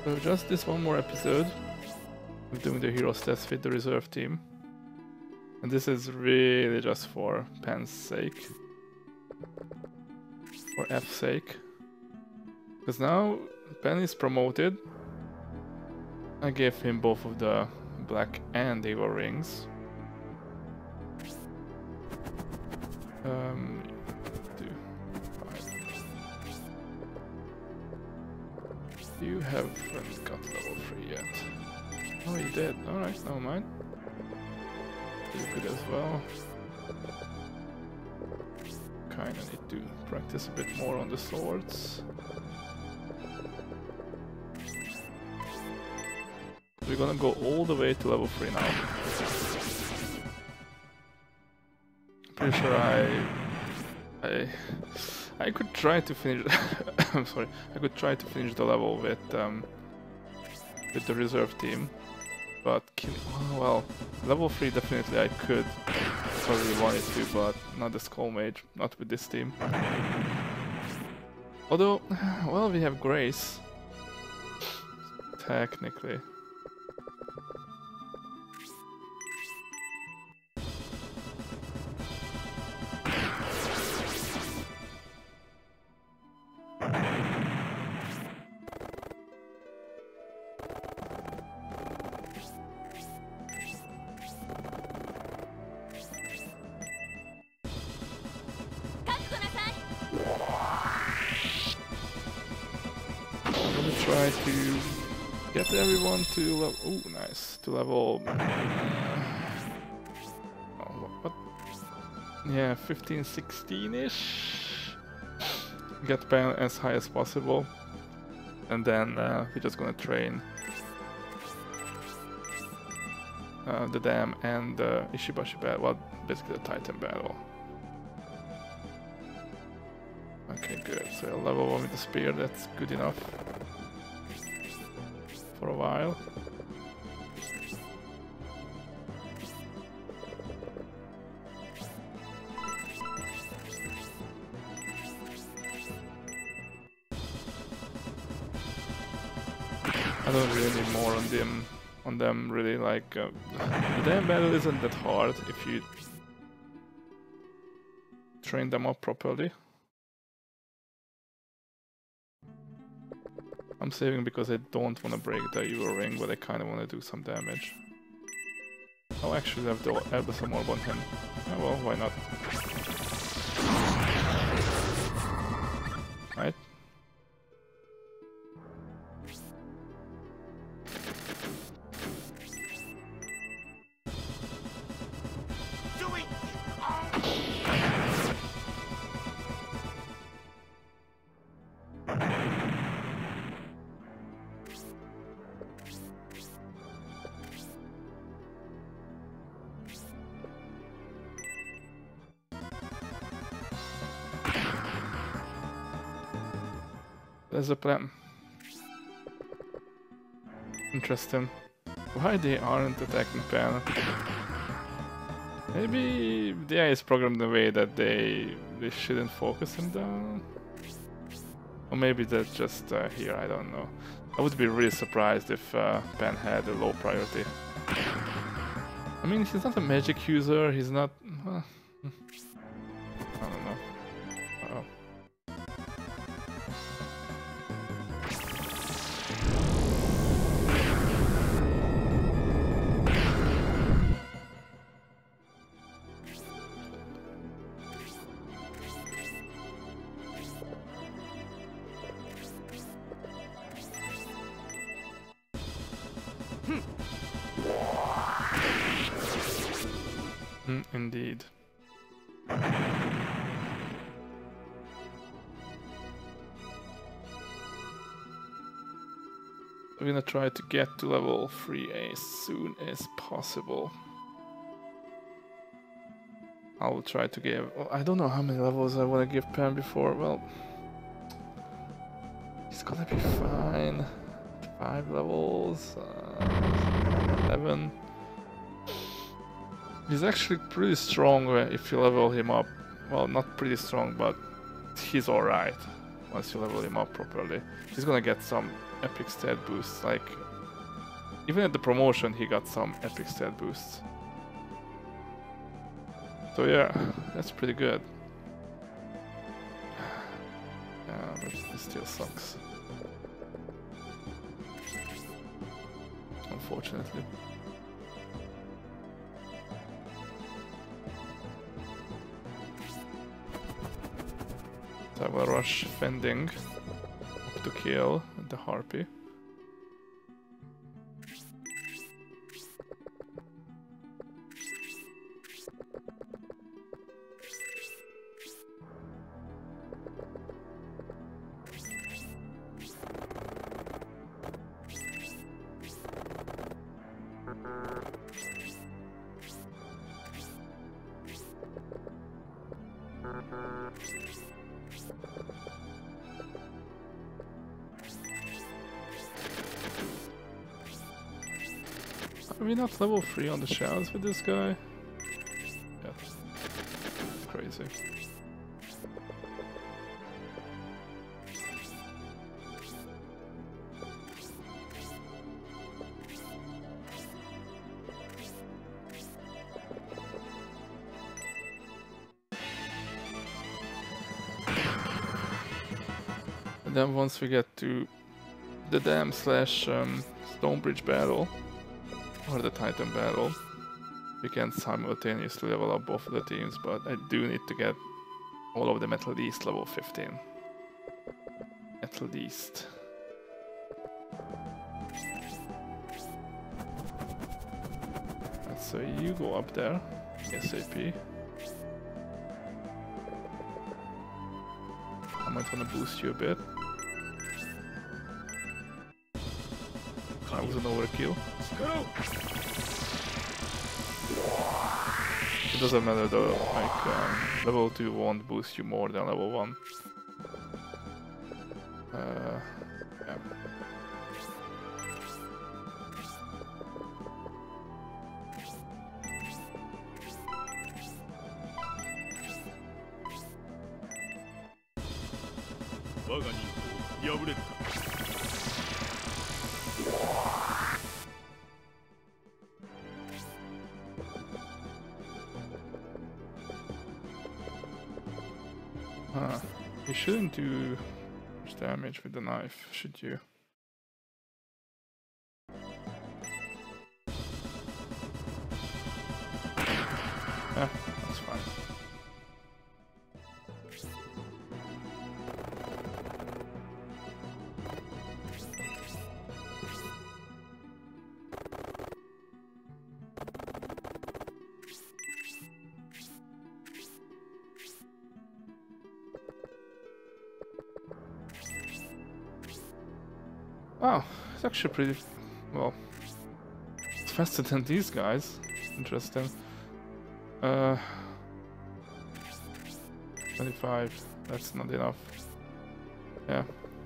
So just this one more episode of doing the heroes test with the reserve team. And this is really just for Pen's sake. For F's sake. Because now Pen is promoted. I gave him both of the black and evil rings. You haven't got level 3 yet. Oh, you did. Alright, never mind. Pretty good as well. Kinda need to practice a bit more on the swords. We're gonna go all the way to level 3 now. Pretty sure I could try to finish. I'm sorry. I could try to finish the level with the reserve team, but oh, well, level 3 definitely I could if I really wanted to, but not the Skull Mage, not with this team. Although, well, we have Grace. Technically. Try to get everyone to level. Oh, nice. To level. Oh, what? Yeah, 15, 16-ish. Get Pen as high as possible, and then we're just gonna train the Dam and the Ishibashi battle. Well, basically the Titan battle. Okay, good. So level 1 with the spear. That's good enough. For a while. I don't really need more on them really, like the damn battle isn't that hard if you train them up properly. I'm saving because I don't want to break the evil ring, but I kind of want to do some damage. I'll actually have the some more on him. Oh well, why not? Right? There's a plan. Interesting. Why they aren't attacking Pen? Maybe the AI is programmed in a way that they shouldn't focus him down? Or maybe that's just here, I don't know. I would be really surprised if Pen had a low priority. I mean, he's not a magic user, he's not... I don't know. Uh-oh. Indeed. We're gonna try to get to level 3 as soon as possible. I'll try to give... Well, I don't know how many levels I want to give Pen before. Well, he's gonna be fine. 5 levels, 11. He's actually pretty strong if you level him up. Well, not pretty strong, but he's alright. once you level him up properly. He's gonna get some epic stat boosts, like even at the promotion he got some epic stat boosts. So yeah, that's pretty good. Yeah, but it still sucks. Unfortunately. So I will rush fending up to kill the harpy. Are we not level 3 on the shells with this guy? Yeah. Crazy. And then once we get to the dam slash Stonebridge battle, or the Titan battle, we can simultaneously level up both of the teams, but I do need to get all of them at least level 15. At least. So you go up there, ASAP. I might want to boost you a bit. That was an overkill. It doesn't matter though, like level 2 won't boost you more than level 1. Yeah. You shouldn't do much damage with the knife, should you? Yeah, that's fine. Wow, it's actually pretty, well, it's faster than these guys. Interesting. 25, that's not enough. Yeah.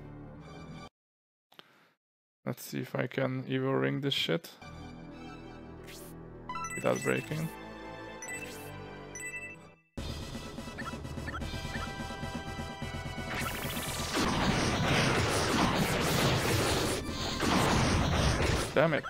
Let's see if I can evil ring this shit without breaking. Damn it.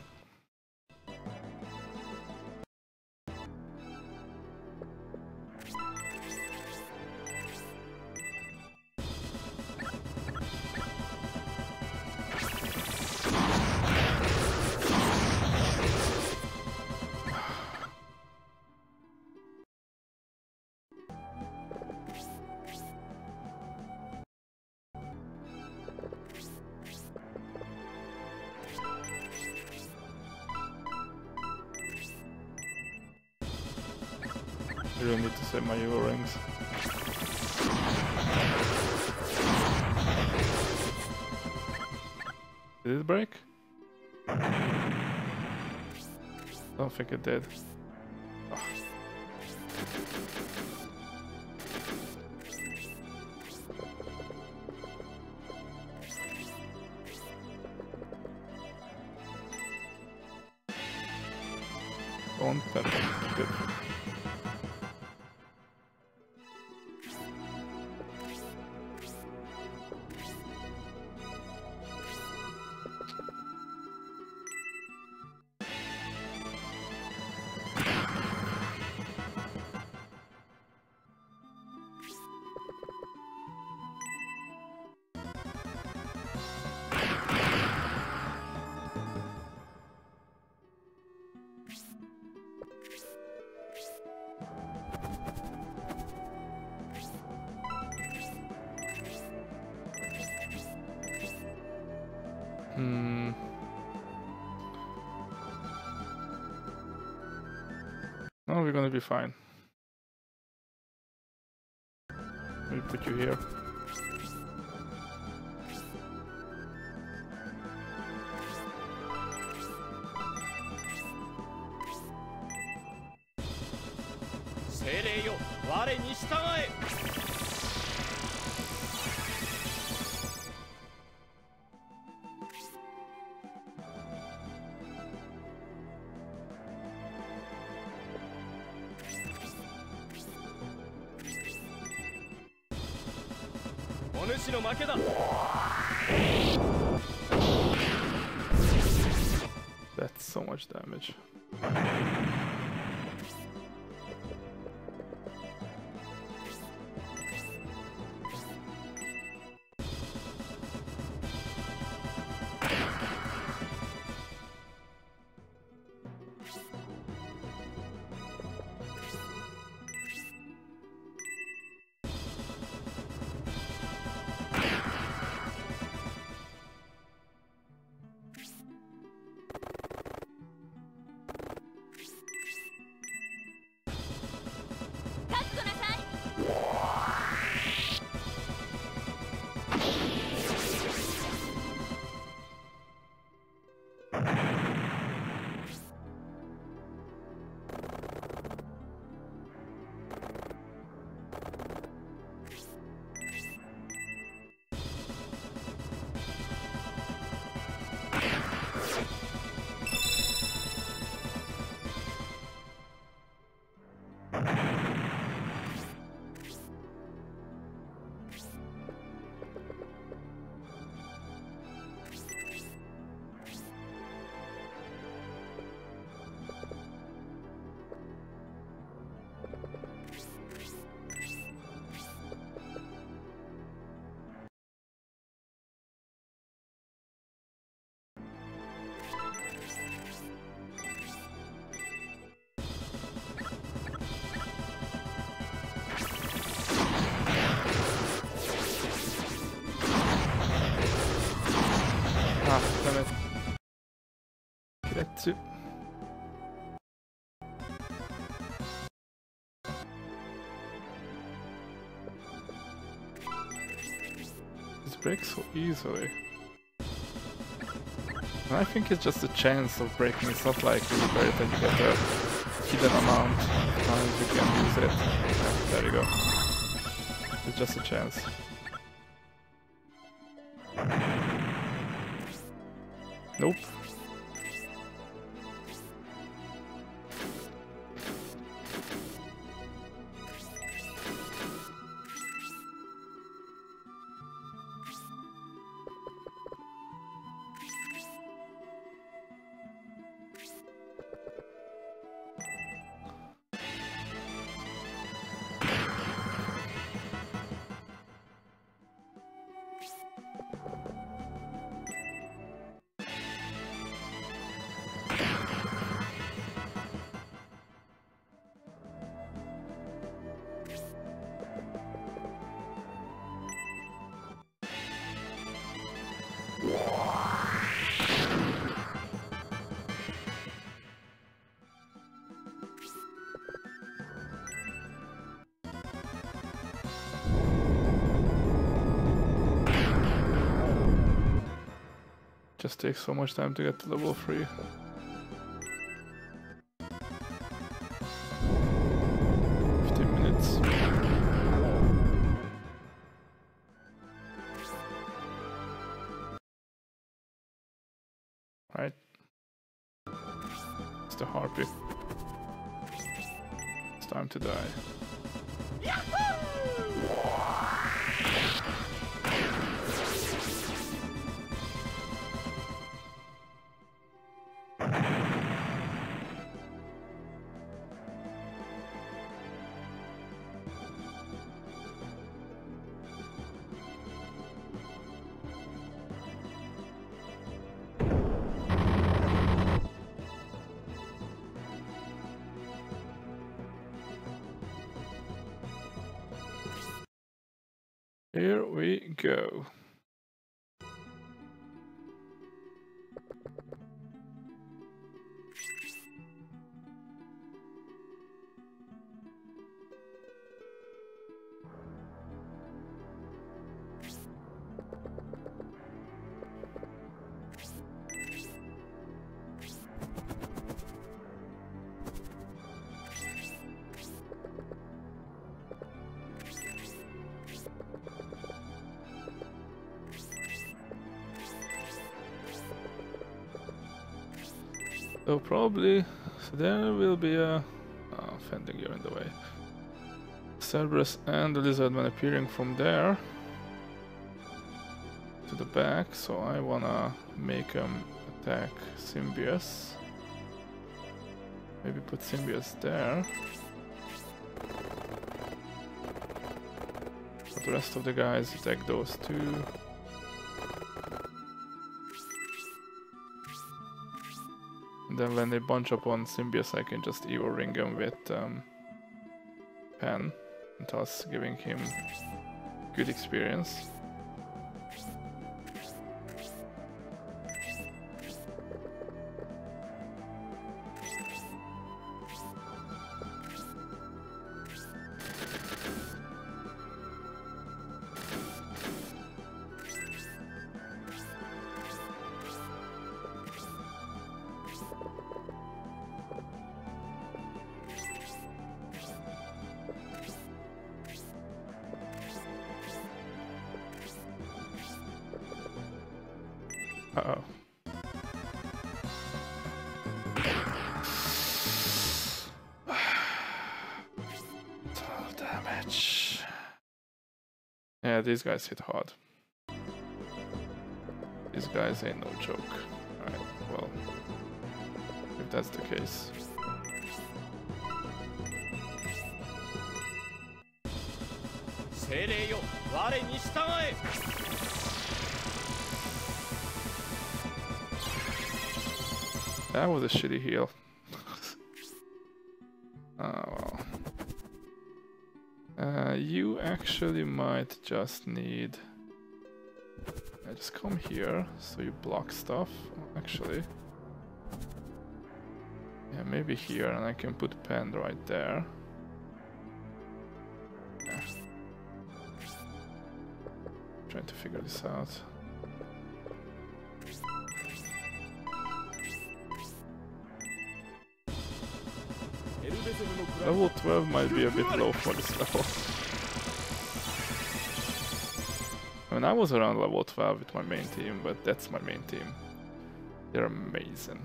I really need to save my evil rings. Did it break? Don't think it did. Oh. On perfect. Good. we're gonna be fine. We'll put you here. That's so much damage. Get to. This breaks so easily. And I think it's just a chance of breaking. It's not like really great that you get a hidden amount of times you can use it. Yeah, there you go. It's just a chance. Nope. Just takes so much time to get to level 3. Right? It's the harpy. It's time to die. Here we go. So probably, so there will be a fending, you're in the way. Cerberus and the Lizardman appearing from there to the back, so I wanna make them attack Symbios. Maybe put Symbios there. But the rest of the guys attack those two. And then when they bunch up on Symbios, I can just Evo ring him with Pen, and thus giving him good experience. Uh-oh. Total damage. Yeah, these guys hit hard. These guys ain't no joke. Alright, well, if that's the case. That was a shitty heal. Oh well. You actually might just need... just come here, so you block stuff. Actually. Yeah, maybe here, and I can put Pen right there. Yeah. Trying to figure this out. Level 12 might be a bit low for this level. I mean, I was around level 12 with my main team, but that's my main team. They're amazing.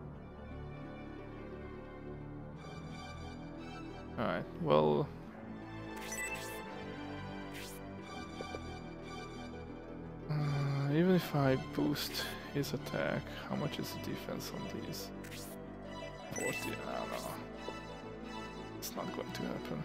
Alright, well... even if I boost his attack, how much is the defense on these? 40, I don't know. It's not going to happen.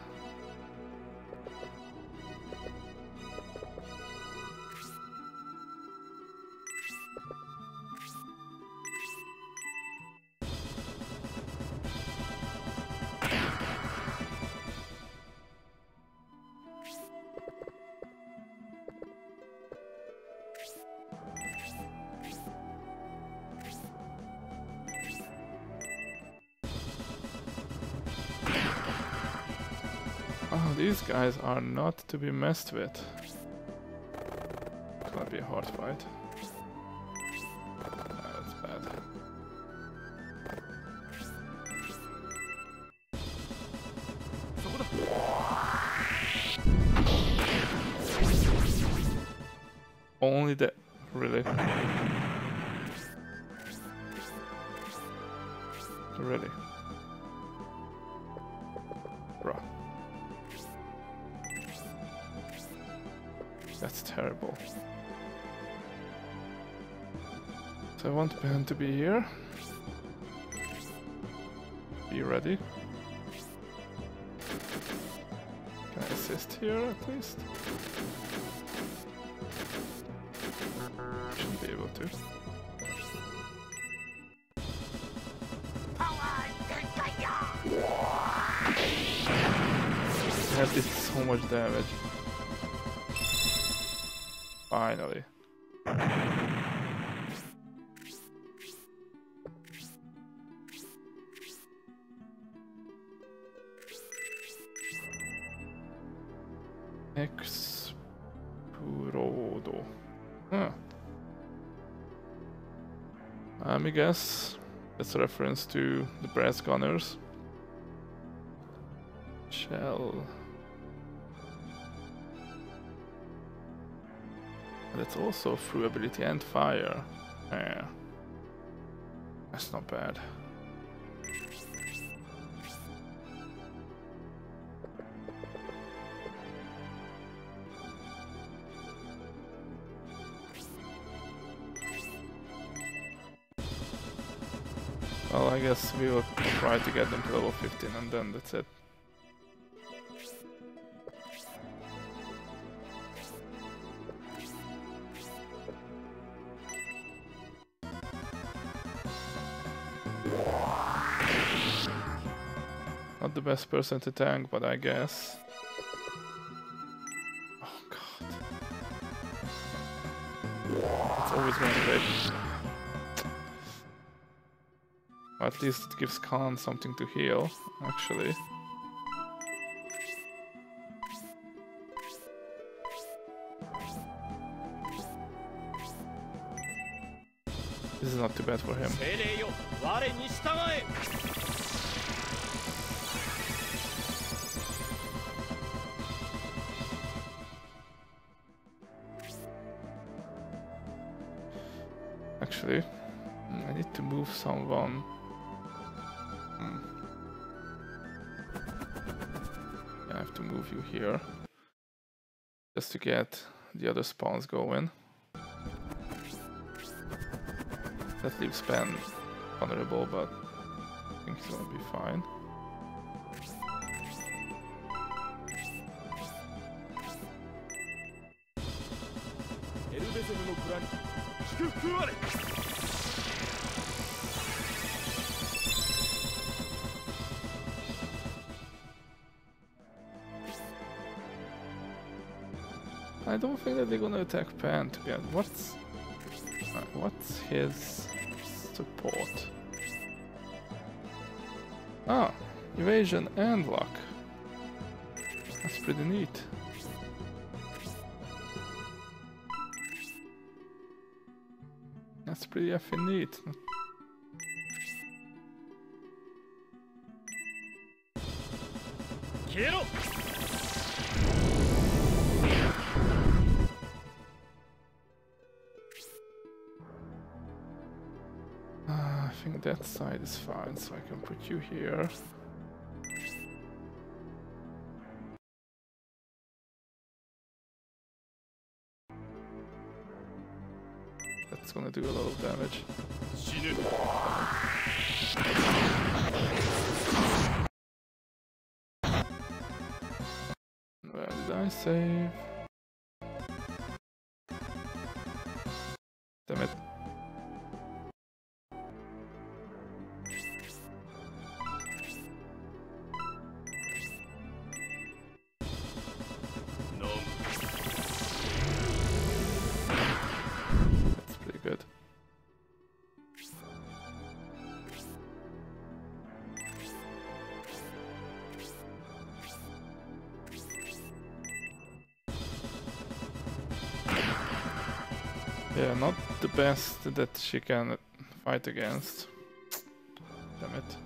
Oh, these guys are not to be messed with. It's gonna be a hard fight. That's bad. Only that, really? Really? Bruh. That's terrible. So I want Ben to be here. Be ready. Can I assist here at least? Shouldn't be able to. That did so much damage. Finally. Explodo. Huh. I guess that's a reference to the brass gunners. Shell. That's also through ability and fire. Yeah. That's not bad. Well, I guess we will try to get them to level 15 and then that's it. Not the best person to tank, but I guess. Oh god. It's always going to break. At least it gives Khan something to heal, actually. This is not too bad for him. Actually, I need to move someone. Yeah, I have to move you here. Just to get the other spawns going. That leaves Ben vulnerable, but I think he's gonna be fine. I don't think that they're gonna attack Pan to get what's his support? Ah, evasion and luck. That's pretty neat. That's pretty effing neat. I think that side is fine, so I can put you here. That's gonna do a lot of damage. Where did I save? Damn it. That's pretty good. Yeah, not the best that she can fight against. Damn it.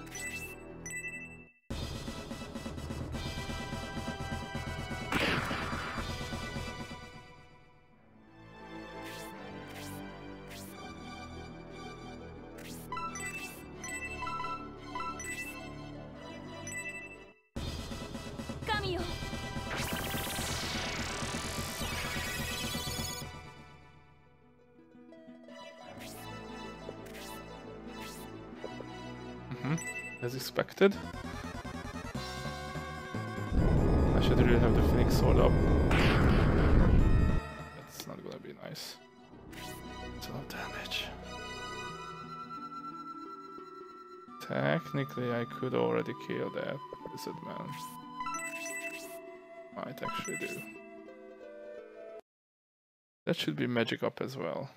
As expected. I should really have the Phoenix Sword up. That's not gonna be nice. It's a lot of damage. Technically, I could already kill that lizard man. Might actually do. That should be magic up as well.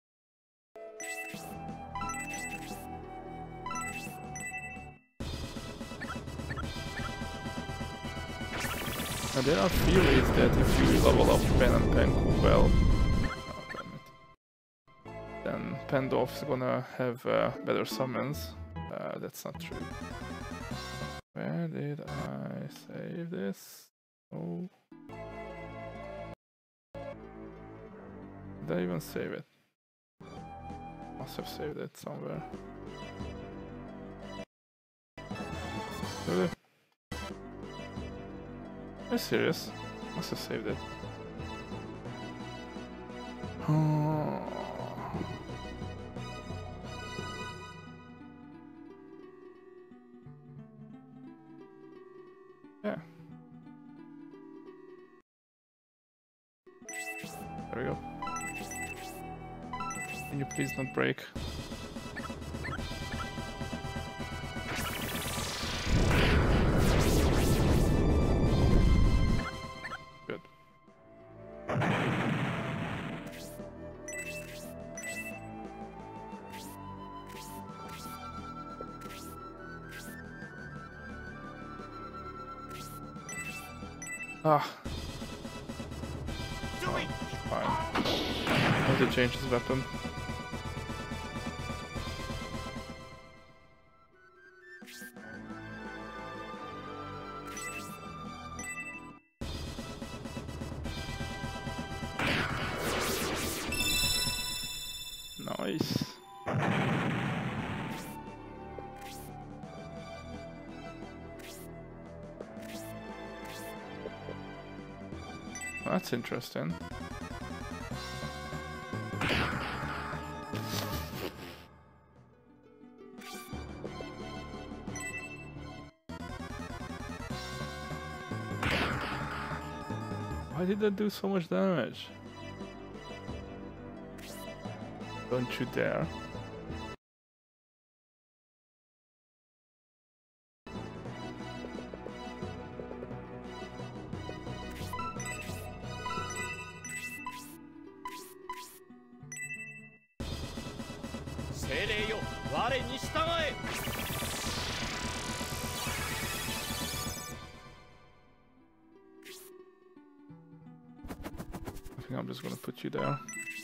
And there are theories that if you level up Pen and Penku well, then Pendorf is gonna have better summons. That's not true. Where did I save this? Oh. Did I even save it? Must have saved it somewhere. Really? Are you serious? Must have saved it. There we go. Can you please not break? Good. Ah. Fine. I need to change his weapon. Nice. That's interesting. Why did that do so much damage? Don't you dare. I think I'm just gonna put you there.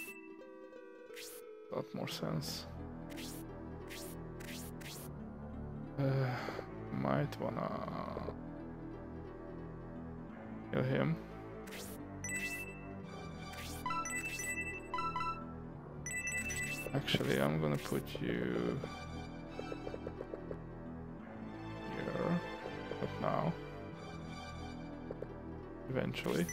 A lot more sense. Might wanna kill him. Actually, I'm gonna put you here, but now, eventually.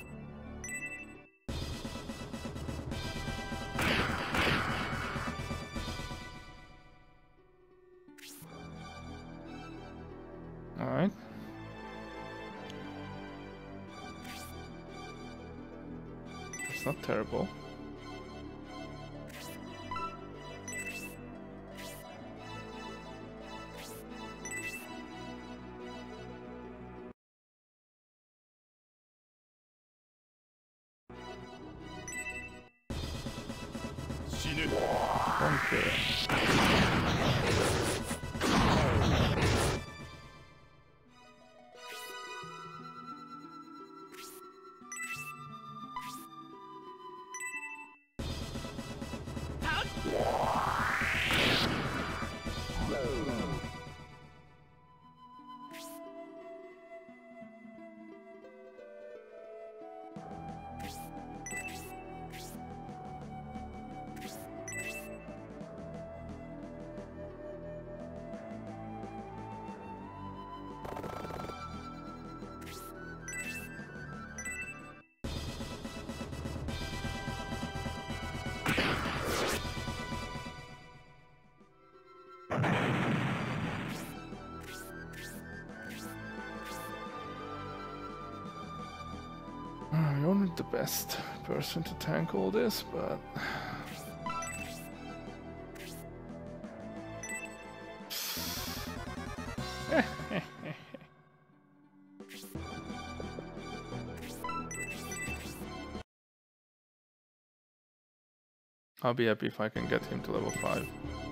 Alright. It's not terrible. Okay. You're not the best person to tank all this, but I'll be happy if I can get him to level 5.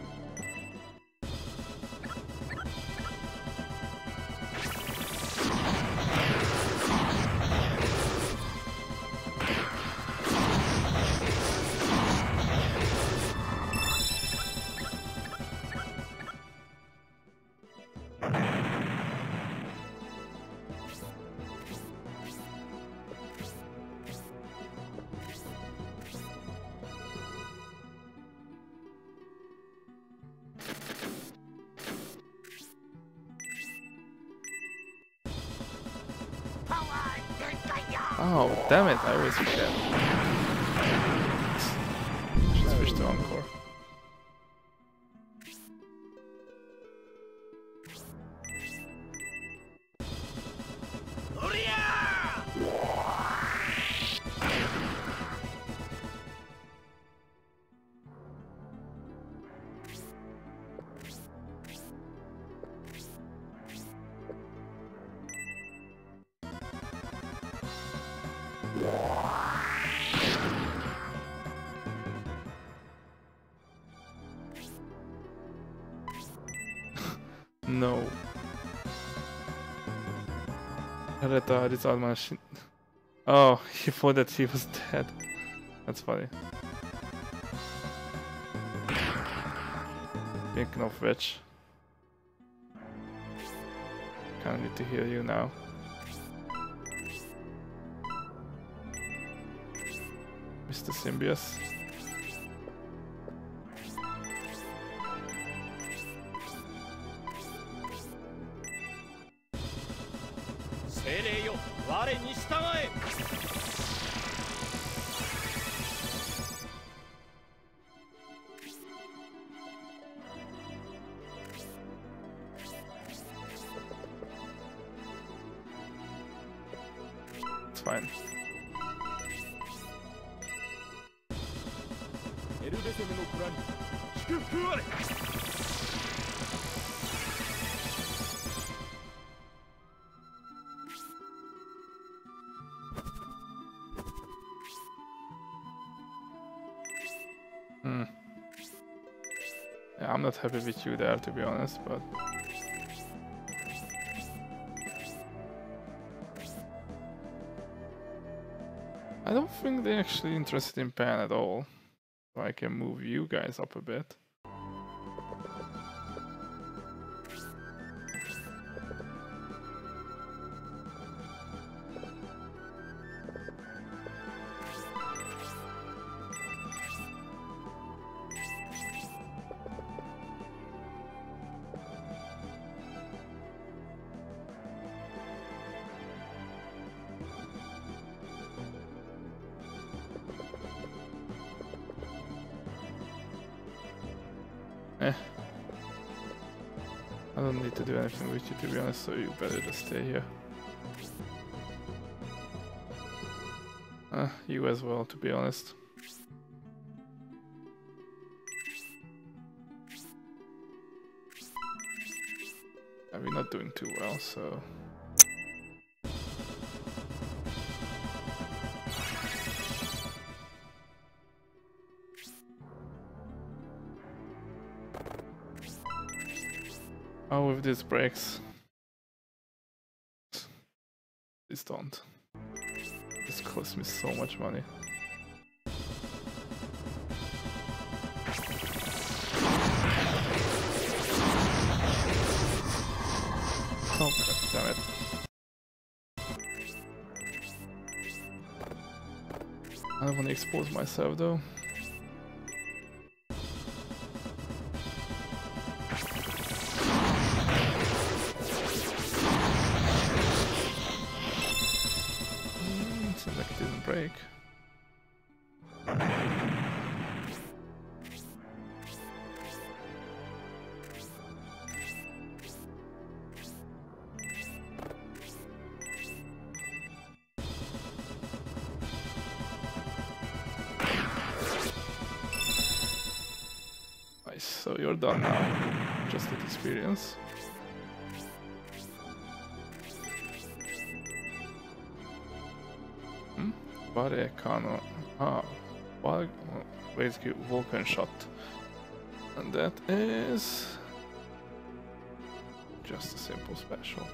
Oh, damn it, I always forget. Should switch to Encore. No. Retarded machine. Oh, he thought that he was dead. That's funny. Thinking of which. Kinda need to heal you now. Mr. Symbios. It's fine. Yeah, I'm not happy with you there, to be honest, but I don't think they're actually interested in Pan at all. So I can move you guys up a bit. I don't need to do anything with you, to be honest, so you better just stay here. You as well, to be honest. We're not doing too well, so... Oh, if this breaks. Please don't. This cost me so much money. Oh, god damn it. I don't want to expose myself though. Seems like it didn't break. Nice, so you're done now. Just that experience. Varekano. Basically Vulcan shot. And that is just a simple special.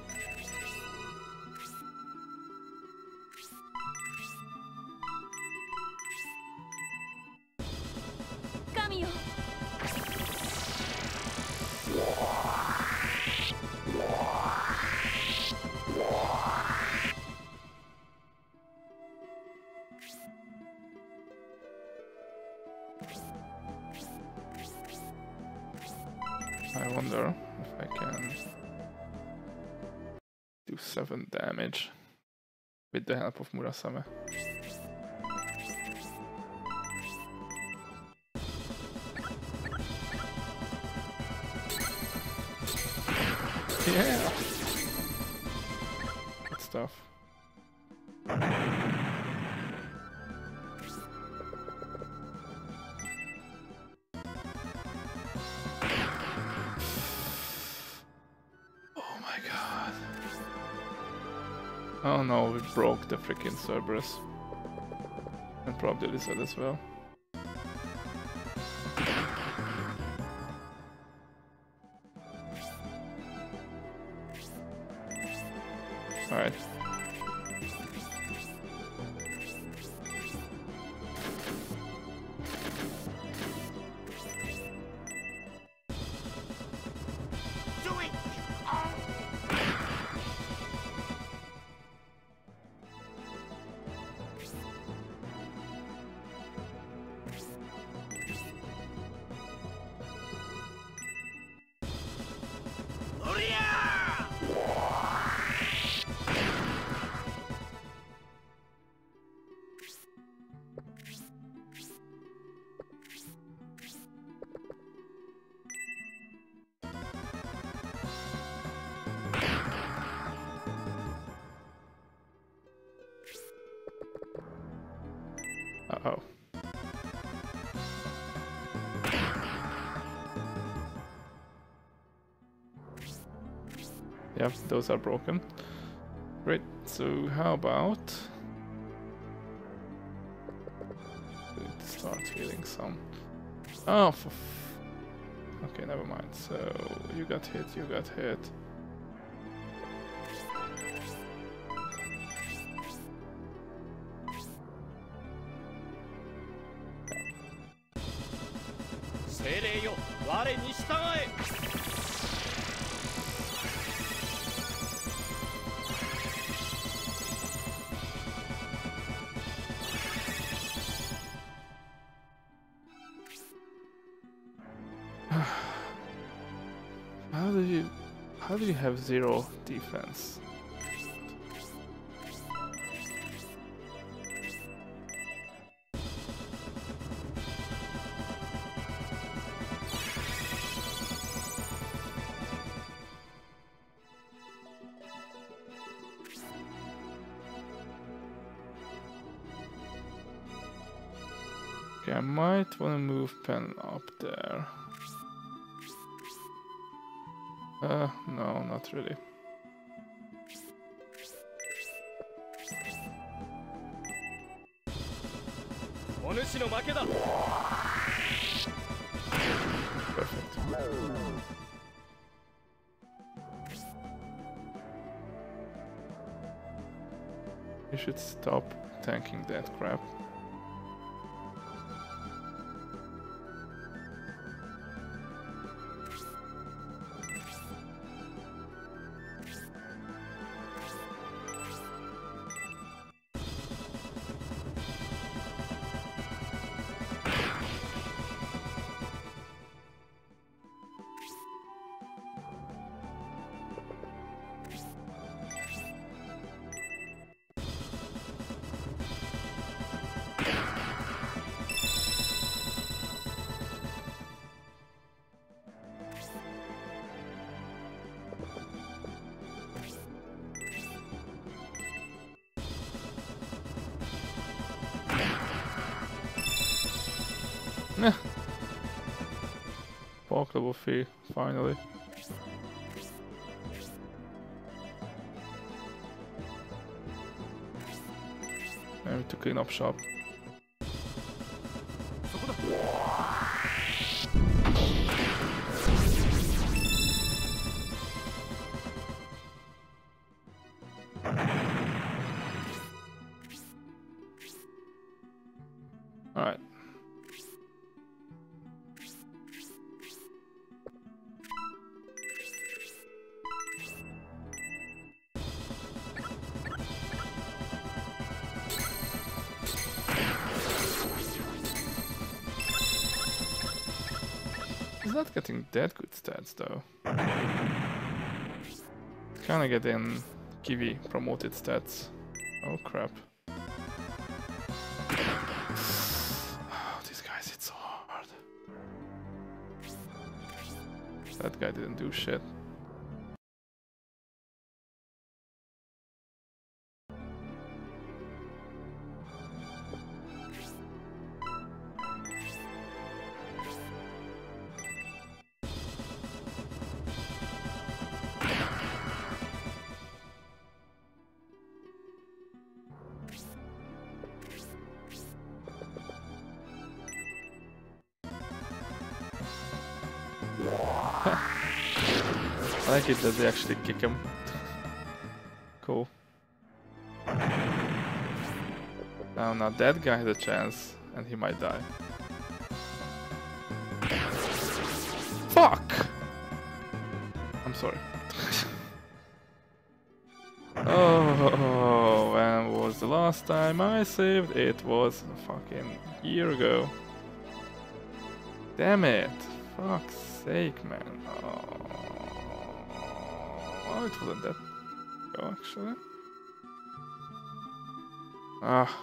I wonder if I can do 7 damage with the help of Murasame. Yeah! Good stuff. Oh no, we broke the freaking Cerberus. And probably Lizard as well. Alright. Uh-oh. Yep, those are broken. Great, so how about... Let's start healing some... Oh, okay, never mind. So, you got hit, you got hit. How do you have 0 defense? Okay, I might want to move pen up there. No, not really. Perfect. You should stop tanking that crap. Nah. Park level 3, finally. Maybe to clean up shop. Alright. He's not getting that good stats though. He's kinda getting Kiwi promoted stats. Oh crap. Oh, these guys hit so hard. That guy didn't do shit. I like it that they actually kick him. Cool. now that guy has a chance, and he might die. Fuck! I'm sorry. Oh, when was the last time I saved? It was a fucking year ago. Damn it! Fuck's sake, man. Oh, it wasn't that ago, actually. Ah.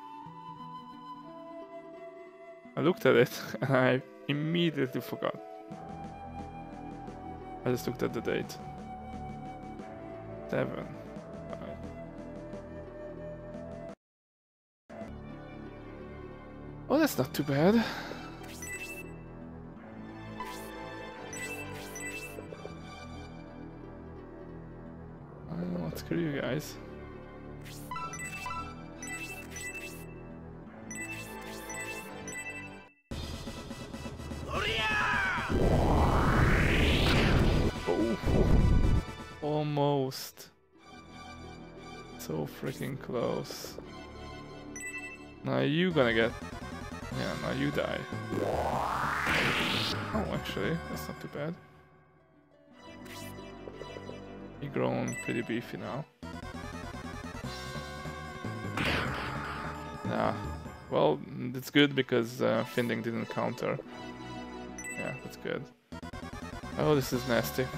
I looked at it and I immediately forgot. I just looked at the date. 7. Oh, that's not too bad. I don't know what screw you guys. Oh, almost. So freaking close. Now you gonna get... Yeah, now you die. Oh, actually, that's not too bad. You've grown pretty beefy now. Nah. Well, it's good because Finding didn't counter. Yeah, that's good. Oh, this is nasty.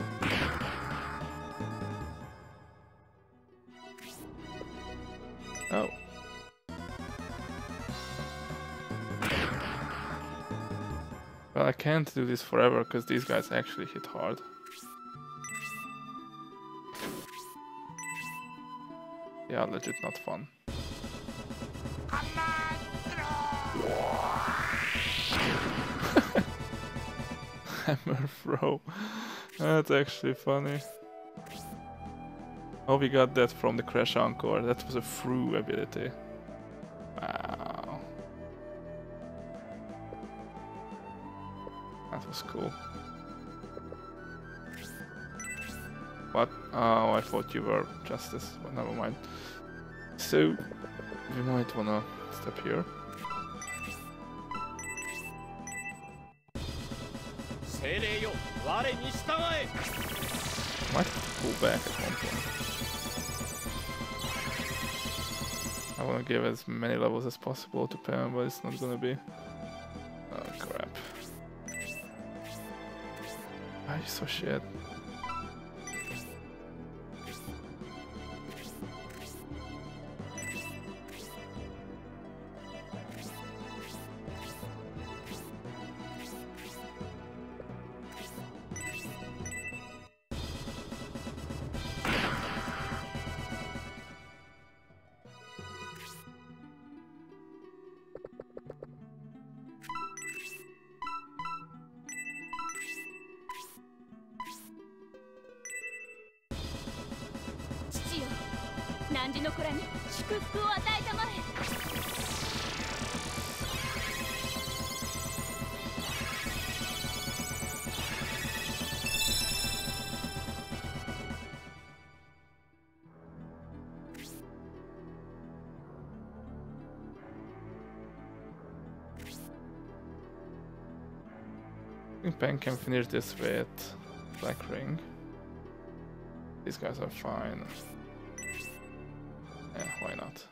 Oh. Well, I can't do this forever because these guys actually hit hard. Yeah, legit not fun. Hammer throw. That's actually funny. Oh, we got that from the Crash Encore. That was a through ability. Wow. That was cool. What? Oh, I thought you were Justice, but never mind. So, we might wanna step here. Might pull back at one point. I wanna give as many levels as possible to Pam, but it's not gonna be. Oh crap. Why are you so shit? I think Pen can finish this with Black Ring. These guys are fine. Yeah, why not?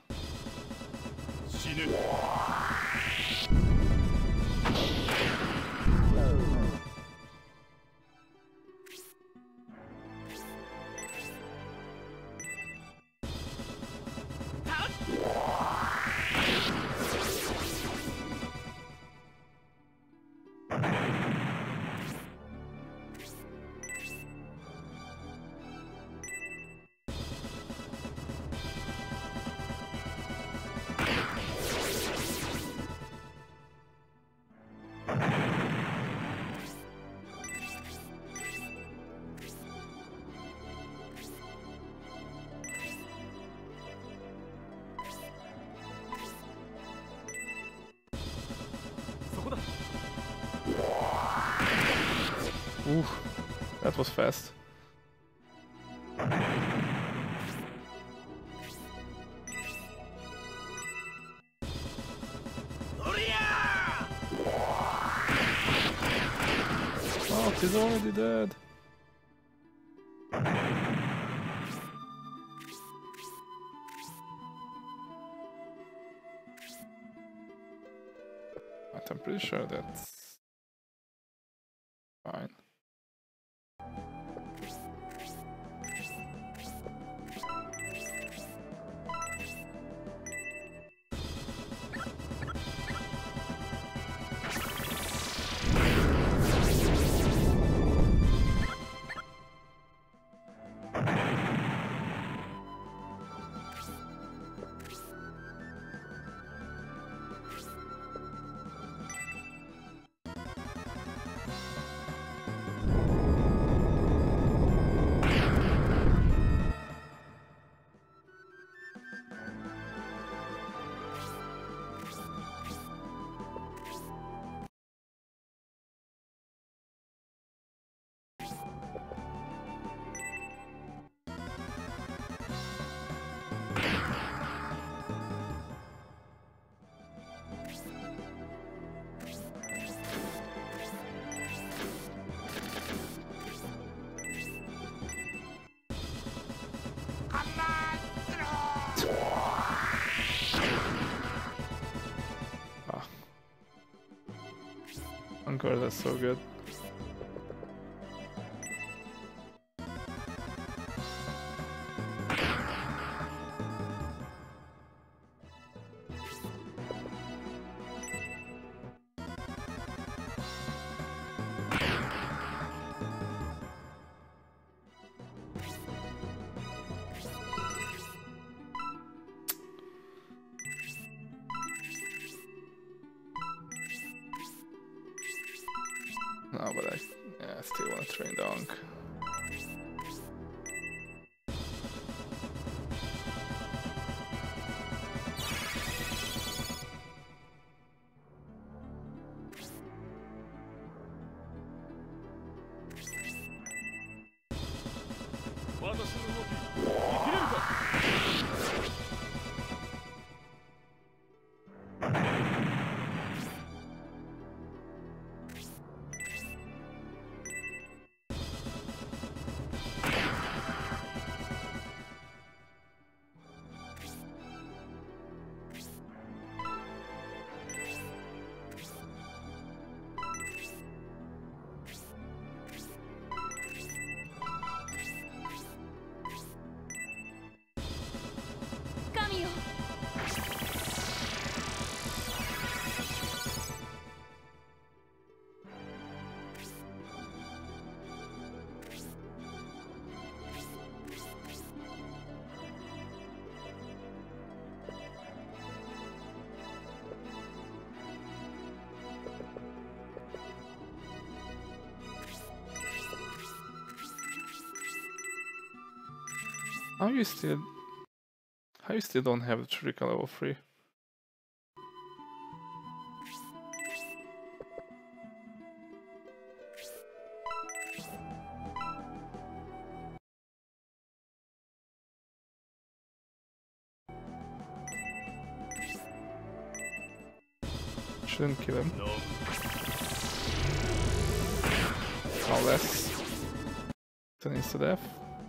Ooh, that was fast. What? He's already dead. But I'm pretty sure that's fine. Encore, that's so good. No, but I still want to train Donk. How you still don't have Trika level 3? Shouldn't kill him. Or less. Turn to death.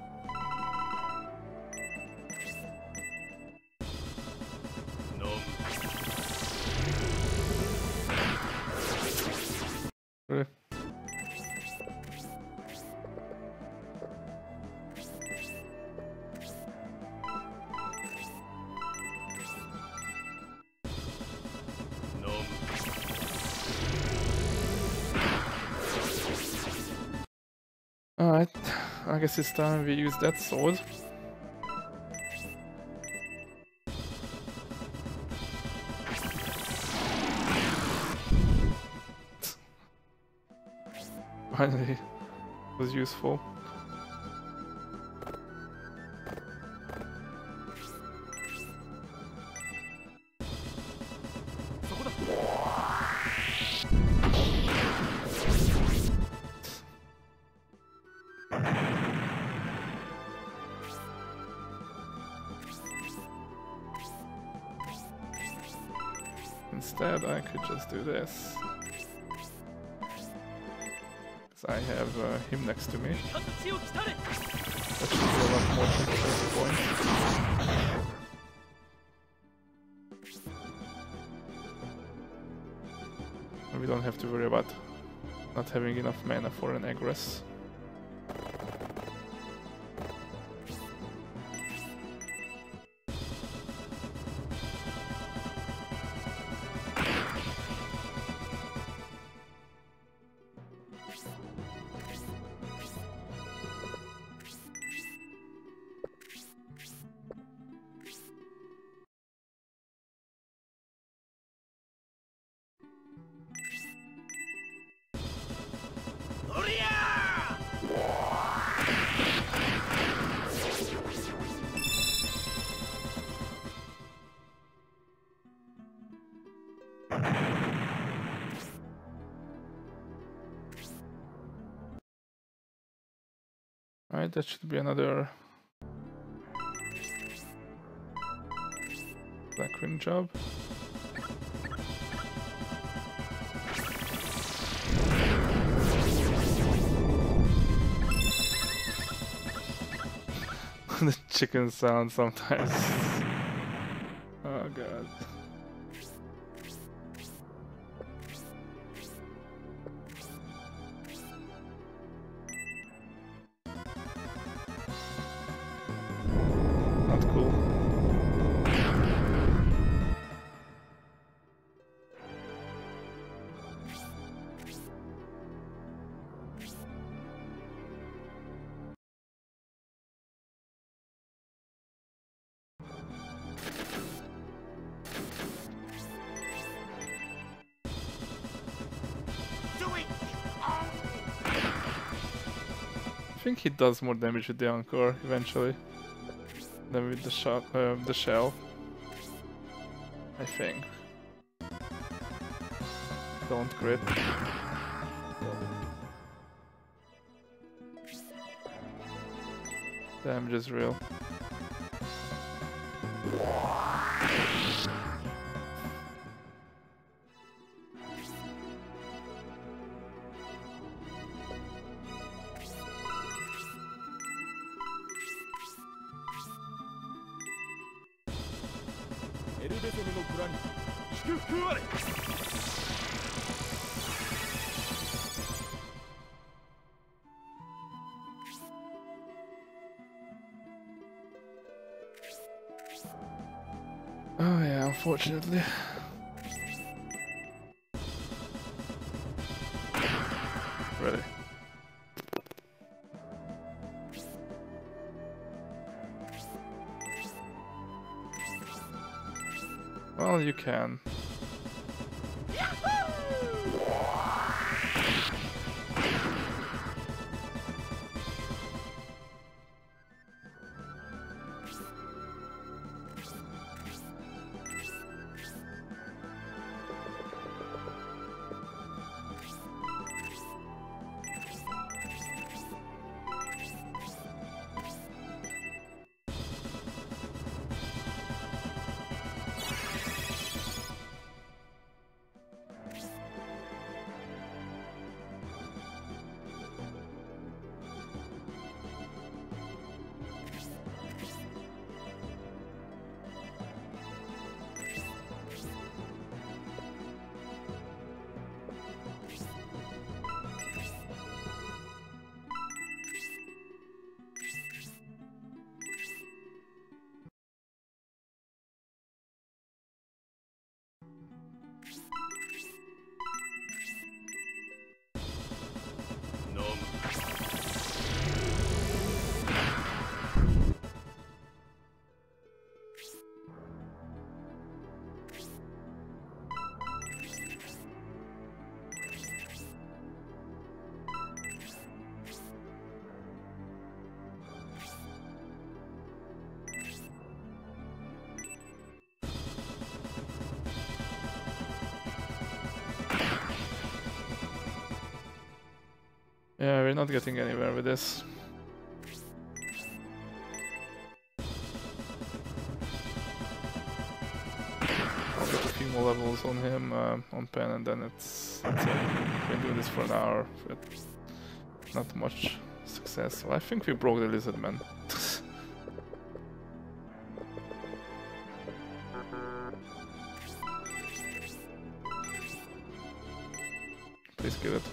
Really? Alright, I guess it's time we use that sword. Finally, it was useful. Instead, I could just do this. I have him next to me. That should be a lot more competitive points. We don't have to worry about not having enough mana for an aggress. Alright, that should be another black ring job. The chicken sound sometimes. Oh god. Not cool. I think he does more damage with the Encore eventually than with the shell. I think. Don't crit. Damage is real. Oh yeah, unfortunately. Really. Well, you can. Yeah, we're not getting anywhere with this. I'll get a few more levels on him, on Pen, and then it's it. We've been doing this for an hour. not much success. So I think we broke the lizard man. Please kill it.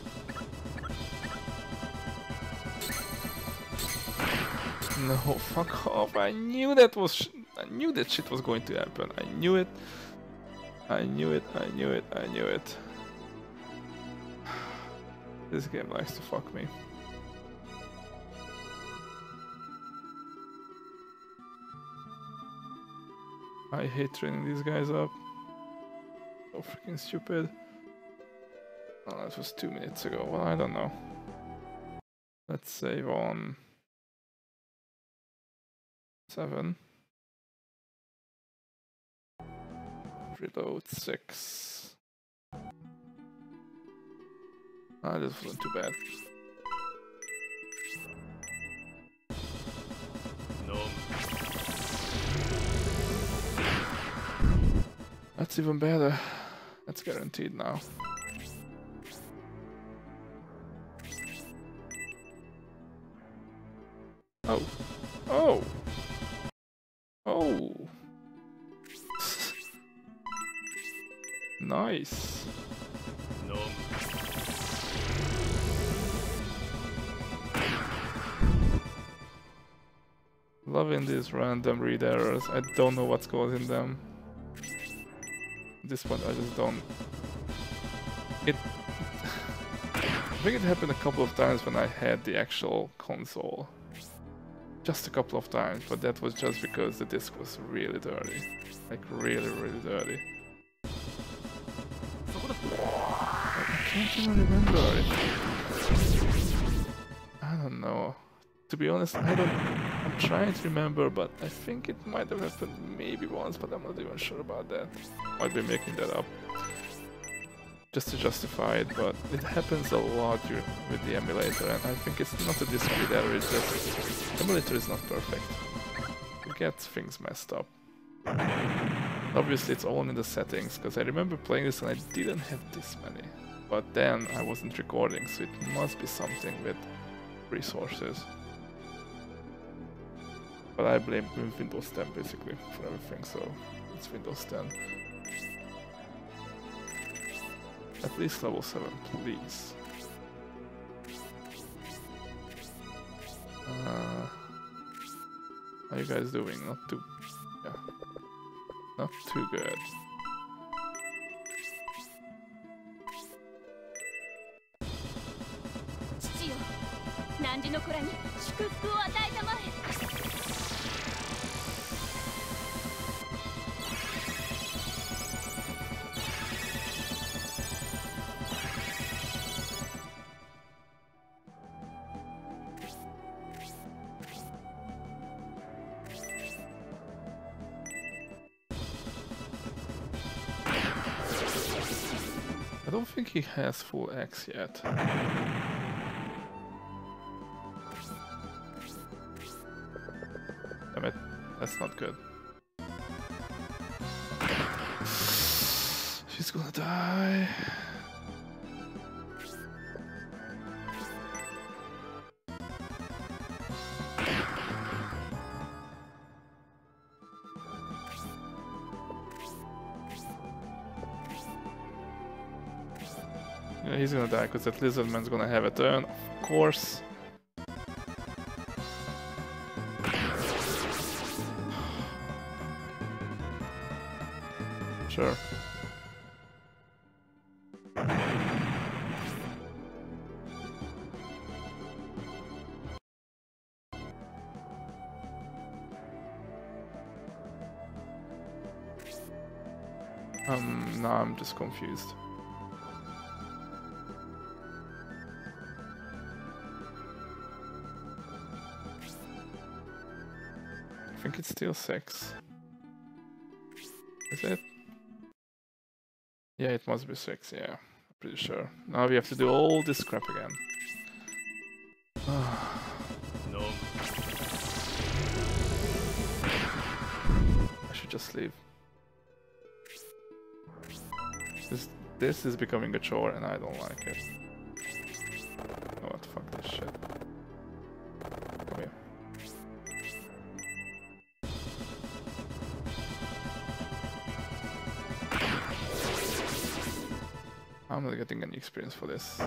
No, fuck off! I knew that shit was going to happen. I knew it. I knew it. I knew it. I knew it. This game likes to fuck me. I hate training these guys up. So freaking stupid. Oh, that was 2 minutes ago. Well, I don't know. Let's save on 7. Reload 6. Ah, this wasn't too bad. No. That's even better. That's guaranteed now. Oh. Oh. Oh. Nice. No. Loving these random read errors. I don't know what's causing them. At this point I just don't. I think it happened a couple of times when I had the actual console. Just a couple of times, but that was just because the disc was really dirty. Like really, really dirty. I can't even remember it. I don't know. To be honest, I'm trying to remember, but I think it might have happened maybe once, but I'm not even sure about that. Might be making that up. Just to justify it, but it happens a lot with the emulator, and I think it's not a disc read error, it's just the emulator is not perfect. It gets things messed up. Obviously it's all in the settings, because I remember playing this and I didn't have this many. But then I wasn't recording, so it must be something with resources. But I blame Windows 10 basically for everything, so it's Windows 10. At least level 7, please. How are you guys doing? Not too... yeah. Not too good. 父よ、汝の子らに祝福を与えたまえ。 I don't think he has full X yet. Damn it, that's not good. She's gonna die. Yeah, he's gonna die because that lizard man's gonna have a turn, of course. Sure. Now I'm just confused. I think it's still 6. Is it? Yeah, it must be 6, yeah. I'm pretty sure. Now we have to do all this crap again. No. I should just leave. This is becoming a chore and I don't like it. Oh, what? Fuck this shit. Come here. I'm not getting any experience for this.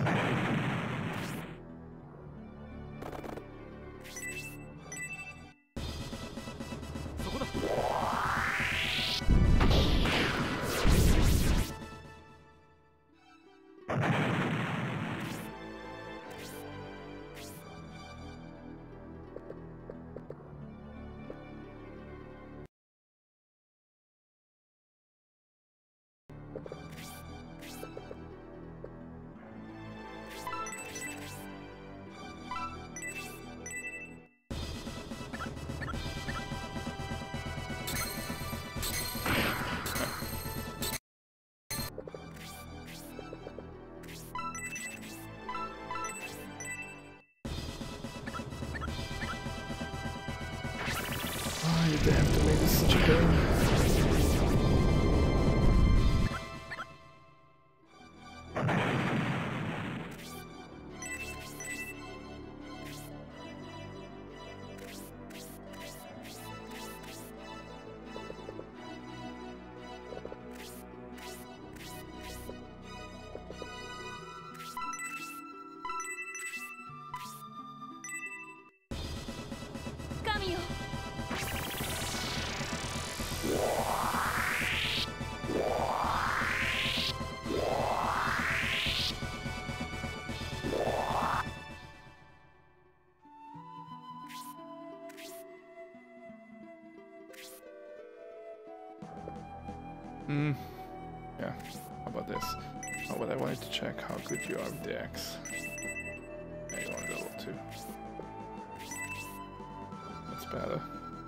Oh, you damn tomatoes, chicken. Yeah, how about this? Oh, but I wanted to check how good you are with the X. Yeah, you're on level 2. That's better.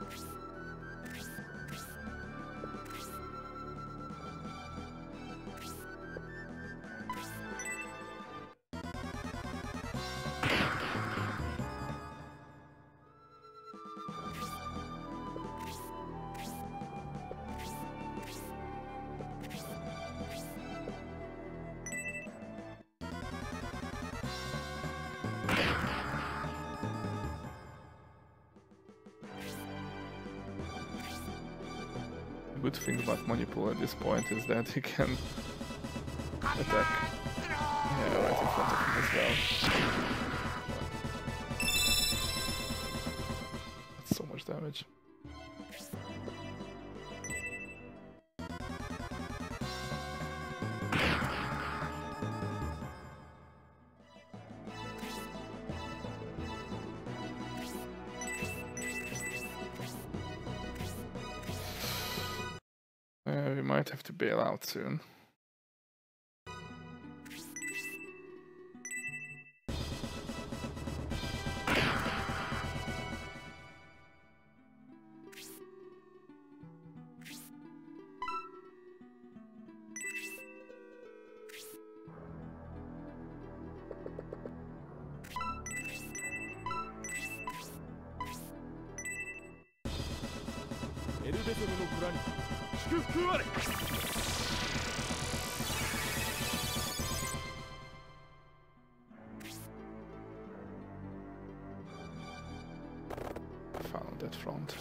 Good thing about Manipul at this point is that he can attack, yeah, right in front of him as well. That's so much damage. We might have to bail out soon. Found that front.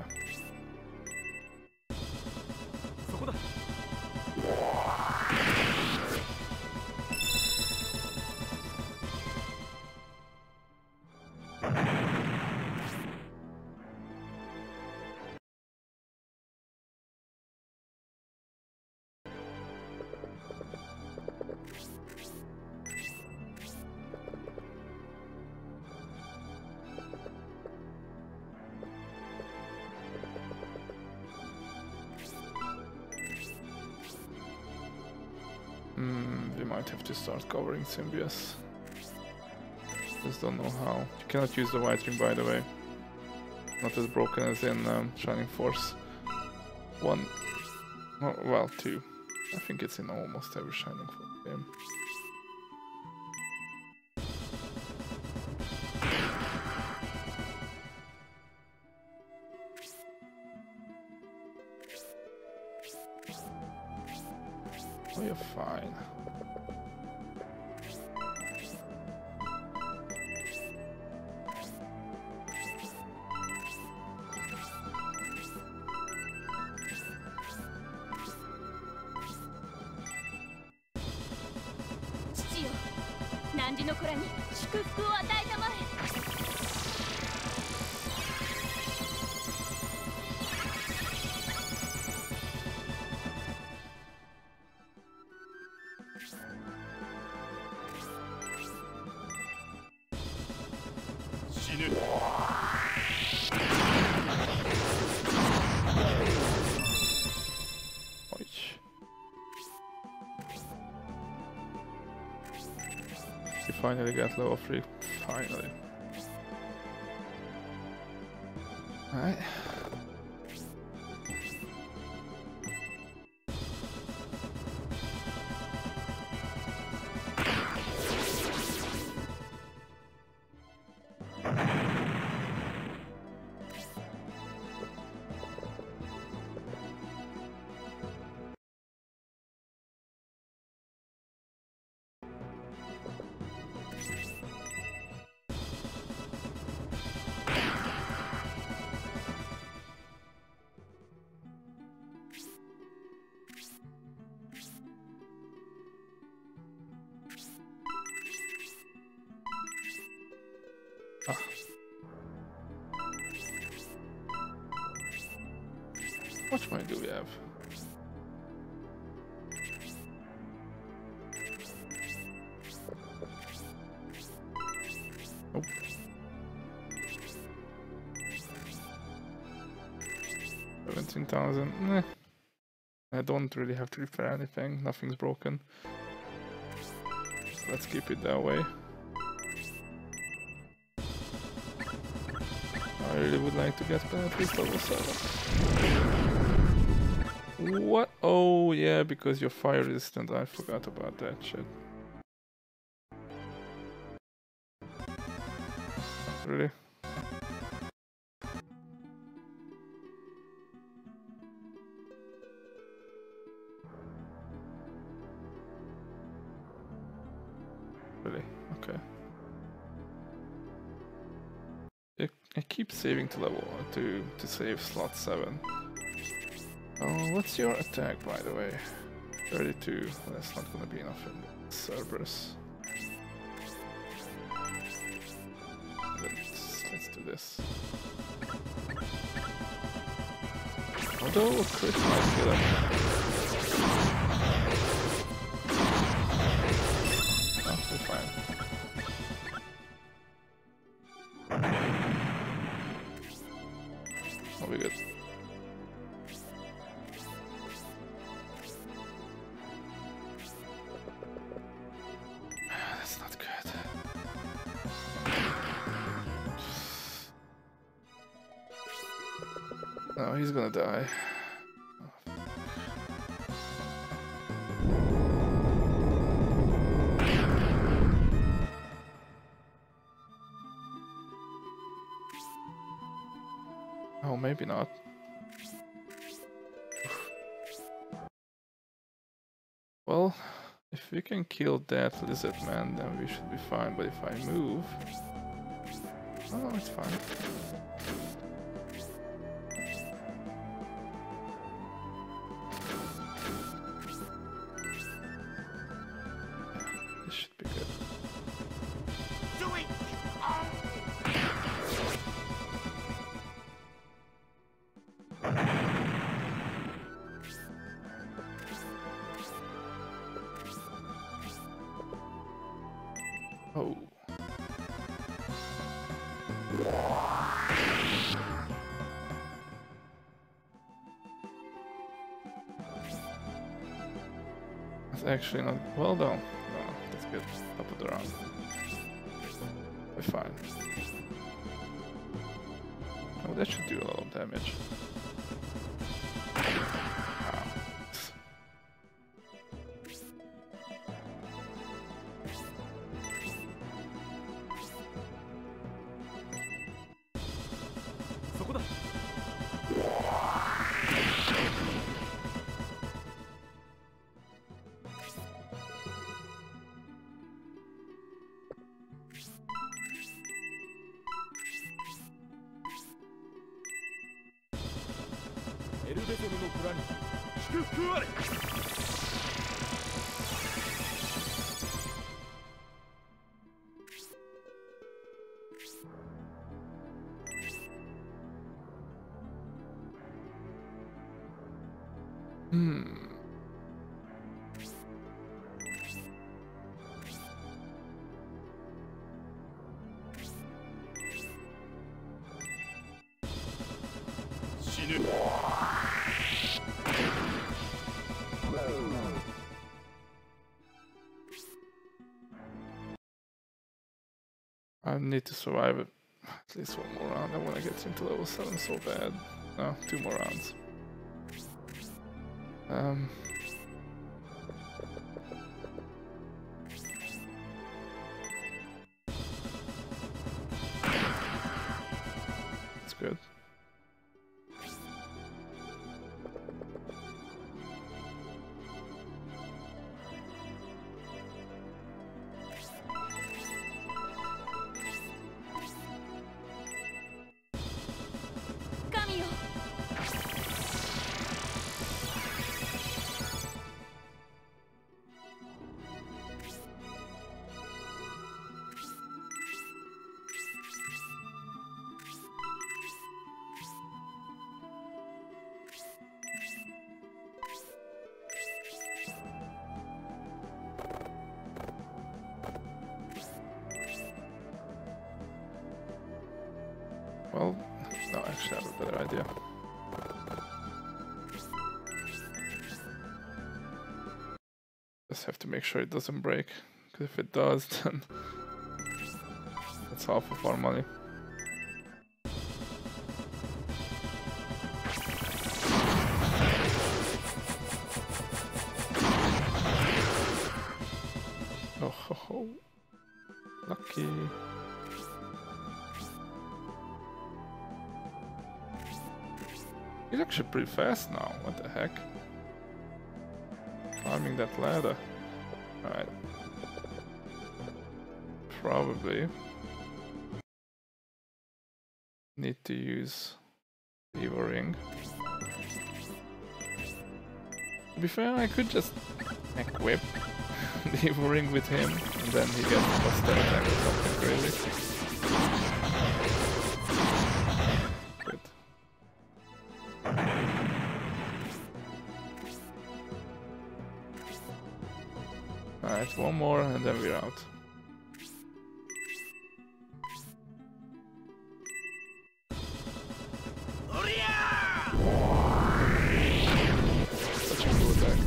We might have to start covering Symbios. Just don't know how. You cannot use the white ring, by the way. Not as broken as in Shining Force 1. Oh, well, 2. I think it's in almost every Shining Force game. Oh, you're fine. 汝の子らに祝福を与えたまえ。 死ぬ。 You finally got level 3. Finally. Alright. Ah. How much money do we have? Nope. 17,000. Nah. I don't really have to repair anything. Nothing's broken. So let's keep it that way. I really would like to get at least level 7. What? Oh yeah, because you're fire resistant. I forgot about that shit. Really? Really? Okay. I keep saving to level to save slot 7. Oh, what's your attack, by the way? 32. Well, that's not gonna be enough in Cerberus. Let's do this. Although crit might kill him. Oh, we're fine. I'll be good. That's not good. No, he's gonna die. Oh, maybe not. Well, if we can kill that lizard man, then we should be fine. But if I move... Oh, it's fine. This should be good. Oh. That's actually not well done. No, that's good. Top of the round. We're fine. Oh, that should do a lot of damage. I need to survive it. At least one more round. I want to get into level 7 so bad. No, 2 more rounds. That's good. Well, no, actually I have a better idea. Just have to make sure it doesn't break, because if it does, then that's half of our money. Oh ho ho. Lucky. He's actually pretty fast now, what the heck? Climbing that ladder. Alright. Probably need to use Evo Ring. To be fair, I could just equip the Evo Ring with him, and then he gets plus 10 attack or something crazy. Good. Alright, one more and then we're out. Such a cool attack.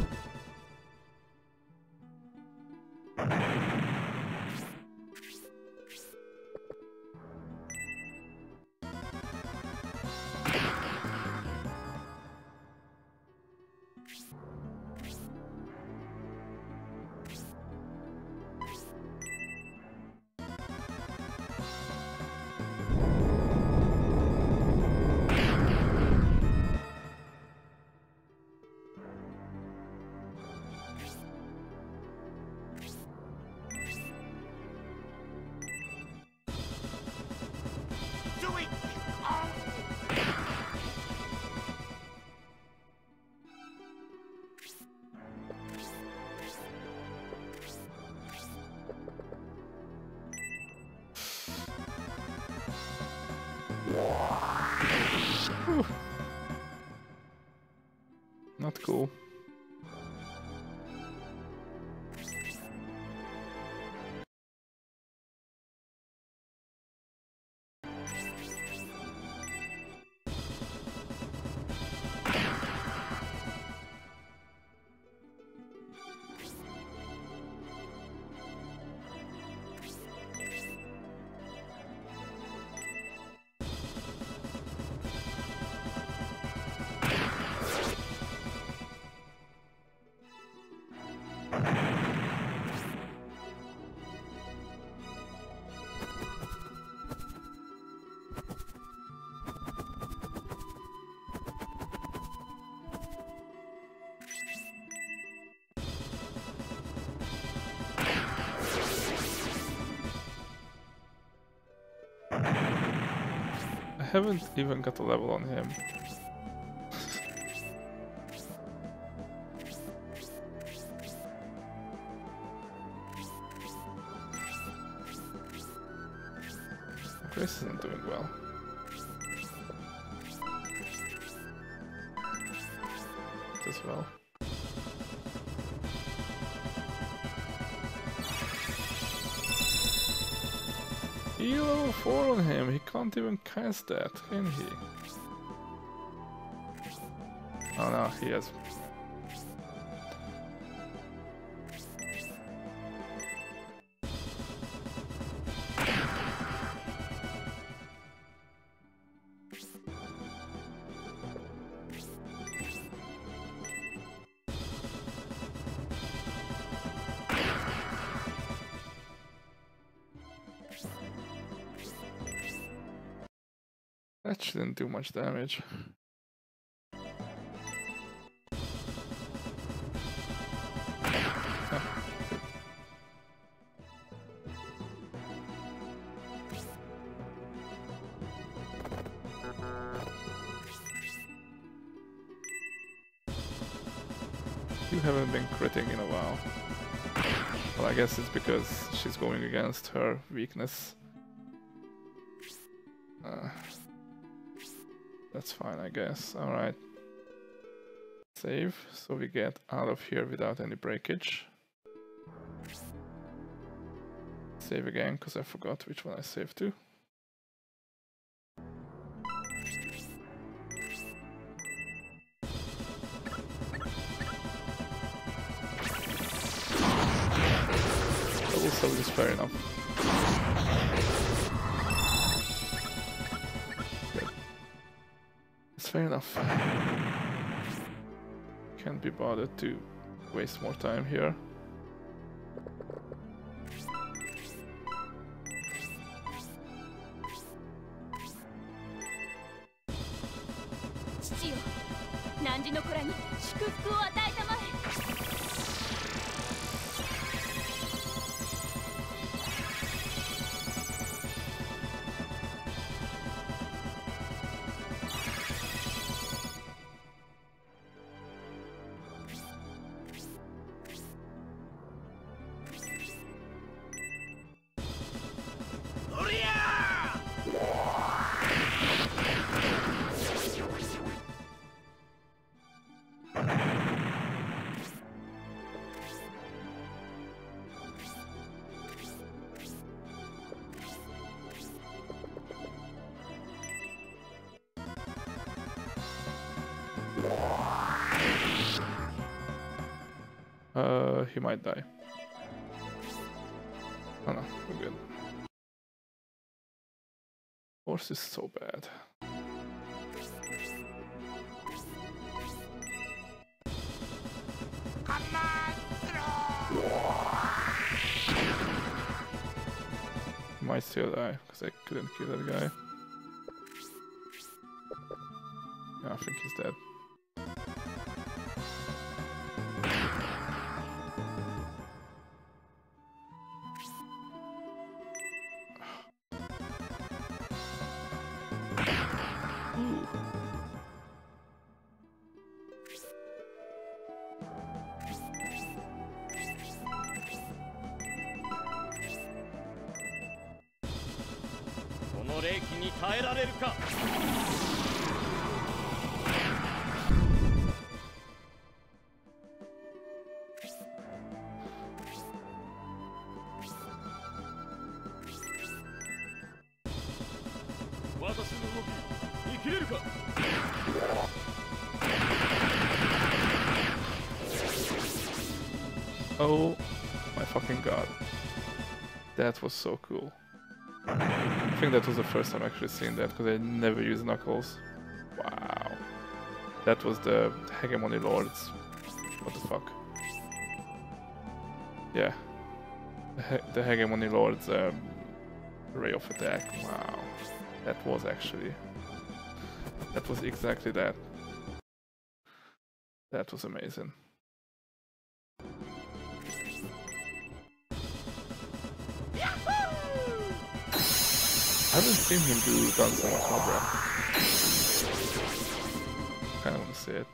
Whew. Not cool. I haven't even got a level on him. Grace isn't doing well. as well. Heal level 4 on him, he can't even cast that, can he? Oh no, he has. That shouldn't do much damage. You haven't been critting in a while. Well, I guess it's because she's going against her weakness. That's fine, I guess. Alright. Save, so we get out of here without any breakage. Save again, because I forgot which one I saved to. Double sub is fair enough. Fair enough. Can't be bothered to waste more time here. He might die. Oh no, we're good. Horse is so bad. He might still die, because I couldn't kill that guy. Yeah, I think he's dead. Oh my fucking god. That was so cool. I think that was the first time I actually seen that, because I never use Knuckles. Wow. That was the Hegemony Lords. What the fuck? Yeah. The Hegemony Lords ray of attack. Wow. That was actually... That was exactly that. That was amazing. I haven't seen him do Dancing Cobra. Kinda wanna see it.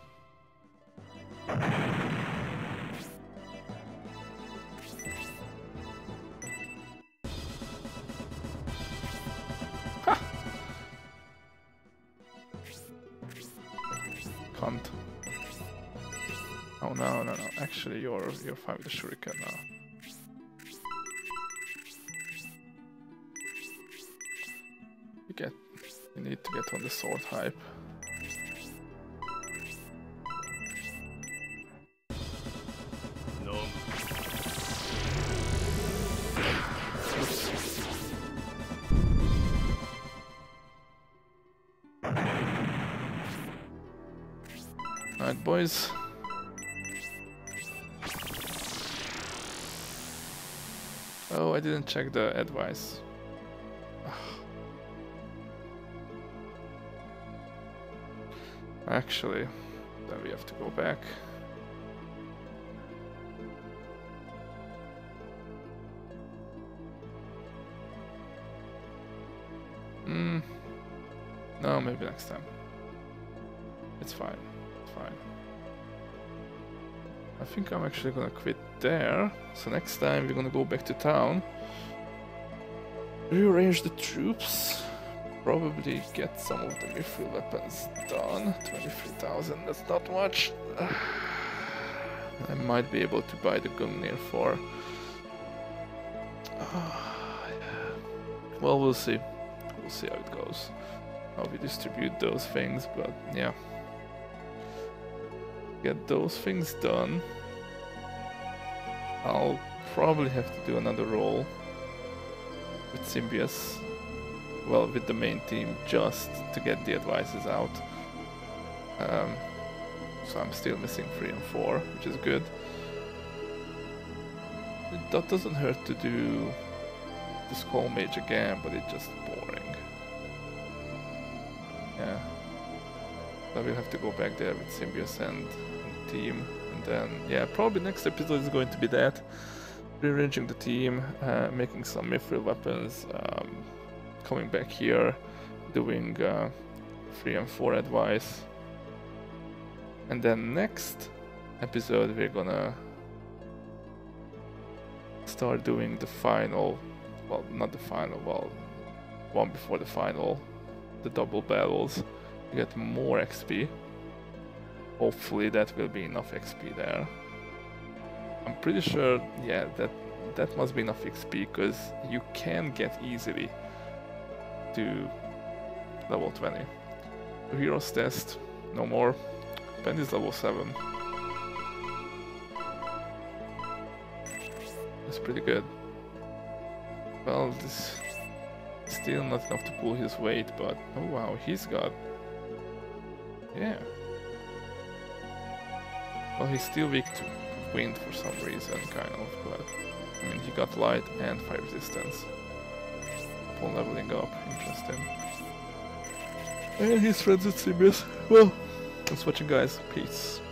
Ha! Cunt. no. Actually, you're fine with the shuriken now. You need to get on the sword hype. No. Oops. Alright, boys. Oh, I didn't check the advice. Actually, then we have to go back. No, maybe next time. It's fine. It's fine. I think I'm actually gonna quit there. So next time we're gonna go back to town. Rearrange the troops. Probably get some of the mithril weapons done. 23,000, that's not much. I might be able to buy the Gungnir for... Well, we'll see. We'll see how it goes. How we distribute those things, but yeah. Get those things done. I'll probably have to do another roll with Symbios. Well, with the main team, just to get the advices out. So I'm still missing 3 and 4, which is good. That doesn't hurt to do the Skull Mage again, but it's just boring. Yeah. So we'll have to go back there with Symbios and the team. And then, yeah, probably next episode is going to be that. Rearranging the team, making some mithril weapons, coming back here, doing 3 and 4 advice. And then next episode we're gonna start doing the final, well, not the final, well, one before the final, the double battles, to get more XP. Hopefully that will be enough XP there. I'm pretty sure, yeah, that must be enough XP, because you can get easily to level 20. The Heroes test, no more. Ben is level 7. That's pretty good. Well, this is still not enough to pull his weight, but oh wow, he's got... Yeah. Well, he's still weak to wind for some reason, kind of, but... I mean, he got light and fire resistance. Upon leveling up, interesting. And he's friends with Symbios. Well, thanks for watching, guys. Peace.